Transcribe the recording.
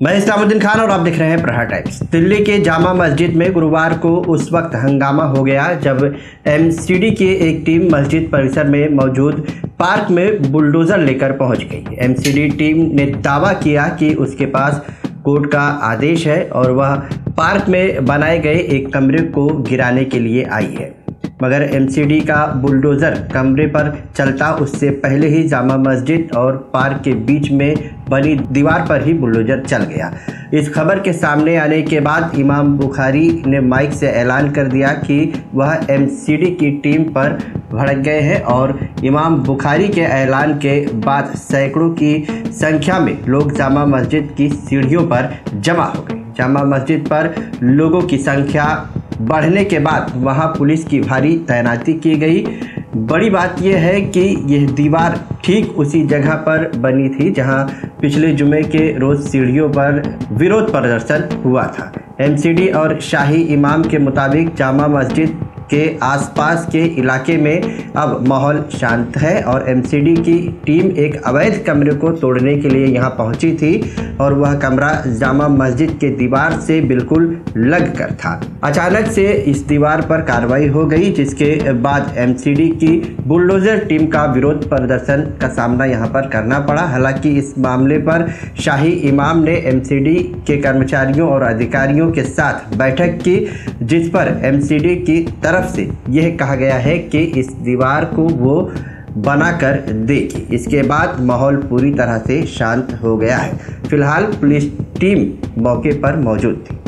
मैं इस्लामुद्दीन खान और आप देख रहे हैं प्रहार टाइम्स। दिल्ली के जामा मस्जिद में गुरुवार को उस वक्त हंगामा हो गया जब एमसीडी की एक टीम मस्जिद परिसर में मौजूद पार्क में बुलडोजर लेकर पहुंच गई। एमसीडी टीम ने दावा किया कि उसके पास कोर्ट का आदेश है और वह पार्क में बनाए गए एक कमरे को गिराने के लिए आई है, मगर एमसीडी का बुलडोज़र कमरे पर चलता उससे पहले ही जामा मस्जिद और पार्क के बीच में बनी दीवार पर ही बुलडोज़र चल गया। इस खबर के सामने आने के बाद इमाम बुखारी ने माइक से ऐलान कर दिया कि वह एमसीडी की टीम पर भड़क गए हैं और इमाम बुखारी के ऐलान के बाद सैकड़ों की संख्या में लोग जामा मस्जिद की सीढ़ियों पर जमा हो गए। जामा मस्जिद पर लोगों की संख्या बढ़ने के बाद वहां पुलिस की भारी तैनाती की गई। बड़ी बात यह है कि यह दीवार ठीक उसी जगह पर बनी थी जहां पिछले जुमे के रोज़ सीढ़ियों पर विरोध प्रदर्शन हुआ था। एमसीडी और शाही इमाम के मुताबिक जामा मस्जिद के आसपास के इलाके में अब माहौल शांत है और एमसीडी की टीम एक अवैध कमरे को तोड़ने के लिए यहां पहुंची थी और वह कमरा जामा मस्जिद के दीवार से बिल्कुल लग कर था। अचानक से इस दीवार पर कार्रवाई हो गई, जिसके बाद एमसीडी की बुलडोजर टीम का विरोध प्रदर्शन का सामना यहां पर करना पड़ा। हालांकि इस मामले पर शाही इमाम ने एमसीडी के कर्मचारियों और अधिकारियों के साथ बैठक की, जिस पर एमसीडी की तरफ से यह कहा गया है कि इस दीवार को वो बनाकर देगी। इसके बाद माहौल पूरी तरह से शांत हो गया है। फिलहाल पुलिस टीम मौके पर मौजूद थी।